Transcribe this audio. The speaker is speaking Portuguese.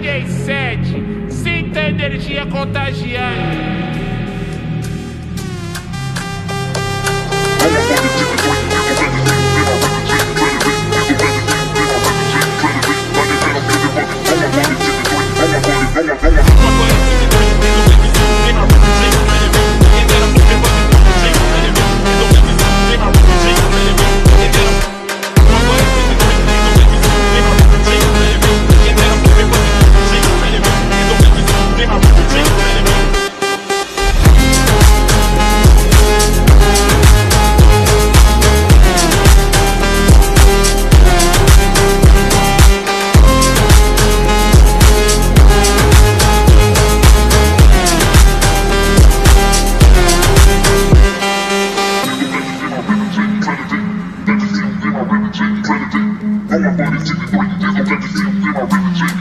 Cheguei 7, sinta energia contagiante. I'm a funny chicken, 3 years, don't let you see you in my religion.